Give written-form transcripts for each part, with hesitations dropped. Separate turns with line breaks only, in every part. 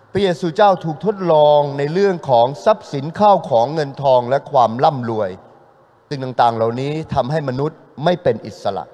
พระเยซูเจ้าถูกทดลองในเรื่องของทรัพย์สินข้าวของเงินทองและความร่ำรวยสิ่งต่างๆเหล่านี้ทำให้มนุษย์ไม่เป็นอิสระ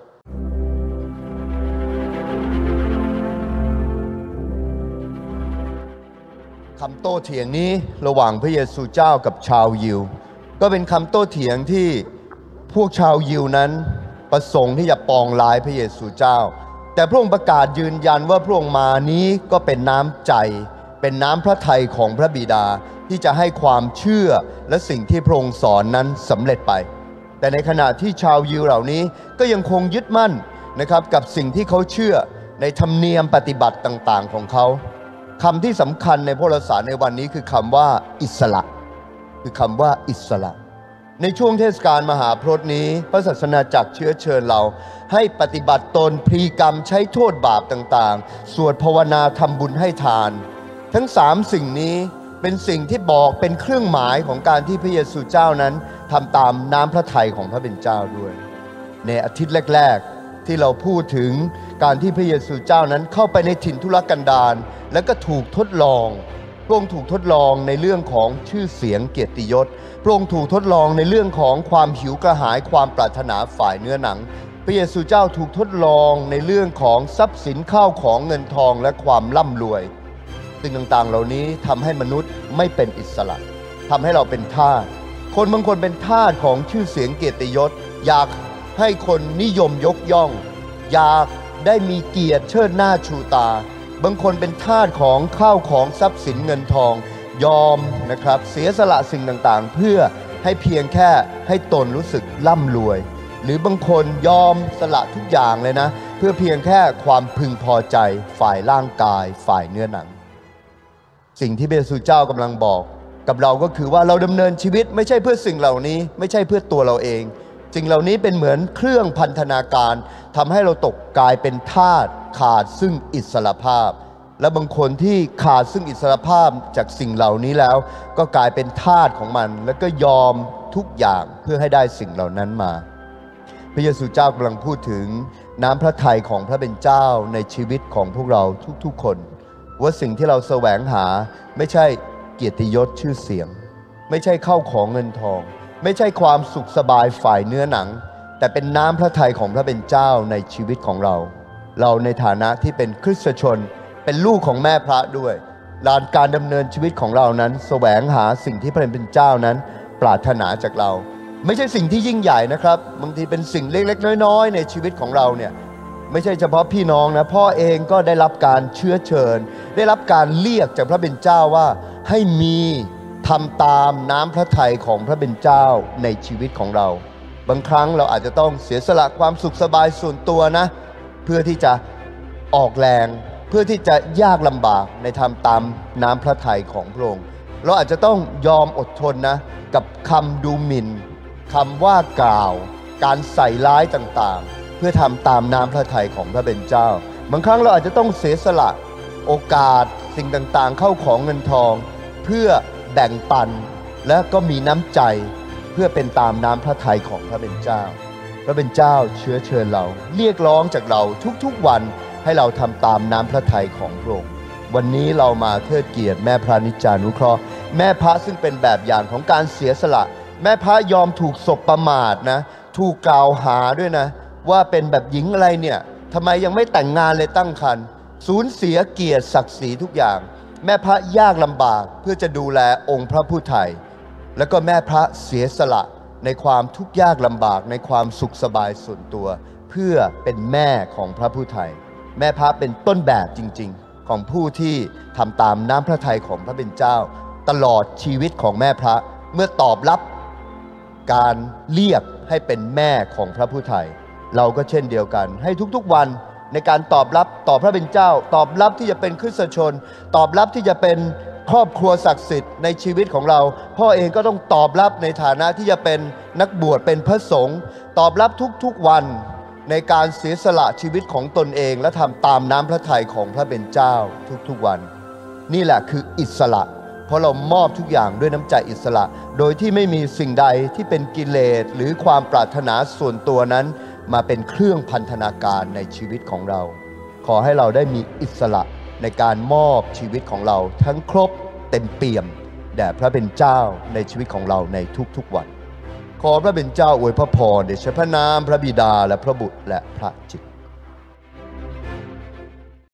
คำโต้เถียงนี้ระหว่างพระเยซูเจ้ากับชาวยิวก็เป็นคำโต้เถียงที่พวกชาวยิวนั้นประสงค์ที่จะปองร้ายพระเยซูเจ้าแต่พระองค์ประกาศยืนยันว่าพระองค์มานี้ก็เป็นน้ำใจเป็นน้ำพระทัยของพระบิดาที่จะให้ความเชื่อและสิ่งที่พระองค์สอนนั้นสำเร็จไปแต่ในขณะที่ชาวยิวเหล่านี้ก็ยังคงยึดมั่นนะครับกับสิ่งที่เขาเชื่อในธรรมเนียมปฏิบัติต่างๆของเขาคำที่สำคัญในพระวจนะในวันนี้คือคำว่าอิสระคือคำว่าอิสระในช่วงเทศกาลมหาพรตนี้พระศาสนาจักรเชื้อเชิญเราให้ปฏิบัติตนพลีกรรมใช้โทษบาปต่างๆสวดภาวนาทำบุญให้ทานทั้ง3สิ่งนี้เป็นสิ่งที่บอกเป็นเครื่องหมายของการที่พระเยซูเจ้านั้นทำตามน้ำพระทัยของพระเป็นเจ้าด้วยในอาทิตย์แรกๆที่เราพูดถึงการที่พระเยซูเจ้านั้นเข้าไปในถิ่นทุรกันดารแล้วก็ถูกทดลองพระองค์ถูกทดลองในเรื่องของชื่อเสียงเกียรติยศพระองค์ถูกทดลองในเรื่องของความหิวกระหายความปรารถนาฝ่ายเนื้อหนังพระเยซูเจ้าถูกทดลองในเรื่องของทรัพย์สินข้าวของเงินทองและความร่ำรวยสิ่งต่างๆเหล่านี้ทำให้มนุษย์ไม่เป็นอิสระทำให้เราเป็นทาสคนบางคนเป็นทาสของชื่อเสียงเกียรติยศอยากให้คนนิยมยกย่องอยากได้มีเกียรติเชิดหน้าชูตาบางคนเป็นทาสของข้าวของทรัพย์สินเงินทองยอมนะครับเสียสละสิ่งต่างๆเพื่อให้เพียงแค่ให้ตนรู้สึกร่ำรวยหรือบางคนยอมสละทุกอย่างเลยนะเพื่อเพียงแค่ความพึงพอใจฝ่ายร่างกายฝ่ายเนื้อหนังสิ่งที่พระเยซูเจ้ากำลังบอกกับเราก็คือว่าเราดำเนินชีวิตไม่ใช่เพื่อสิ่งเหล่านี้ไม่ใช่เพื่อตัวเราเองสิ่งเหล่านี้เป็นเหมือนเครื่องพันธนาการทำให้เราตกกลายเป็นทาสขาดซึ่งอิสรภาพและบางคนที่ขาดซึ่งอิสรภาพจากสิ่งเหล่านี้แล้วก็กลายเป็นทาสของมันแล้วก็ยอมทุกอย่างเพื่อให้ได้สิ่งเหล่านั้นมาพระเยซูเจ้ากำลังพูดถึงน้ำพระทัยของพระเป็นเจ้าในชีวิตของพวกเราทุกๆคนว่าสิ่งที่เราแสวงหาไม่ใช่เกียรติยศชื่อเสียงไม่ใช่ข้าวของเงินทองไม่ใช่ความสุขสบายฝ่ายเนื้อหนังแต่เป็นน้ำพระทัยของพระเป็นเจ้าในชีวิตของเราในฐานะที่เป็นคริสตชนเป็นลูกของแม่พระด้วยการดำเนินชีวิตของเรานั้นแสวงหาสิ่งที่พระเป็นเจ้านั้นปรารถนาจากเราไม่ใช่สิ่งที่ยิ่งใหญ่นะครับบางทีเป็นสิ่งเล็กๆน้อยๆในชีวิตของเราเนี่ยไม่ใช่เฉพาะพี่น้องนะพ่อเองก็ได้รับการเชื้อเชิญได้รับการเรียกจากพระเป็นเจ้าว่าให้มีทำตามน้ำพระทัยของพระเป็นเจ้าในชีวิตของเราบางครั้งเราอาจจะต้องเสียสละความสุขสบายส่วนตัวนะเพื่อที่จะออกแรงเพื่อที่จะยากลำบากในทำตามน้ำพระทัยของพระองค์เราอาจจะต้องยอมอดทนนะกับคำดูหมิ่นคำว่ากล่าวการใส่ร้ายต่างๆเพื่อทำตามน้ำพระทัยของพระเป็นเจ้าบางครั้งเราอาจจะต้องเสียสละโอกาสสิ่งต่างๆเข้าของเงินทองเพื่อแบ่งปันและก็มีน้ำใจเพื่อเป็นตามน้ำพระทัยของพระเป็นเจ้าพระเป็นเจ้าเชื้อเชิญเราเรียกร้องจากเราทุกๆวันให้เราทำตามน้ำพระทัยของพระองค์วันนี้เรามาเทิดเกียรติแม่พระนิจจานุเคราะห์แม่พระซึ่งเป็นแบบอย่างของการเสียสละแม่พระยอมถูกสบประมาทนะถูกกล่าวหาด้วยนะว่าเป็นแบบหญิงอะไรเนี่ยทำไมยังไม่แต่งงานเลยตั้งครรภ์สูญเสียเกียรติศักดิ์ศรีทุกอย่างแม่พระยากลำบากเพื่อจะดูแลองค์พระผู้ไถ่แล้วก็แม่พระเสียสละในความทุกข์ยากลำบากในความสุขสบายส่วนตัวเพื่อเป็นแม่ของพระผู้ไถ่แม่พระเป็นต้นแบบจริงๆของผู้ที่ทำตามน้ำพระทัยของพระเป็นเจ้าตลอดชีวิตของแม่พระเมื่อตอบรับการเรียกให้เป็นแม่ของพระผู้ไถ่เราก็เช่นเดียวกันให้ทุกๆวันในการตอบรับต่อพระเป็นเจ้าตอบรับที่จะเป็นคริสตชนตอบรับที่จะเป็นครอบครัวศักดิ์สิทธิ์ในชีวิตของเราพ่อเองก็ต้องตอบรับในฐานะที่จะเป็นนักบวชเป็นพระสงฆ์ตอบรับทุกๆวันในการเสียสละชีวิตของตนเองและทำตามน้ำพระทัยของพระเป็นเจ้าทุกๆวันนี่แหละคืออิสระเพราะเรามอบทุกอย่างด้วยน้ำใจอิสระโดยที่ไม่มีสิ่งใดที่เป็นกิเลสหรือความปรารถนาส่วนตัวนั้นมาเป็นเครื่องพันธนาการในชีวิตของเราขอให้เราได้มีอิสระในในการมอบชีวิตของเราทั้งครบเต็มเปี่ยมแด่พระเป็นเจ้าในชีวิตของเราในทุกๆวันขอพระเป็นเจ้าอวยพระพรเดชพระนามพระบิดาและพระบุตรและพระจิต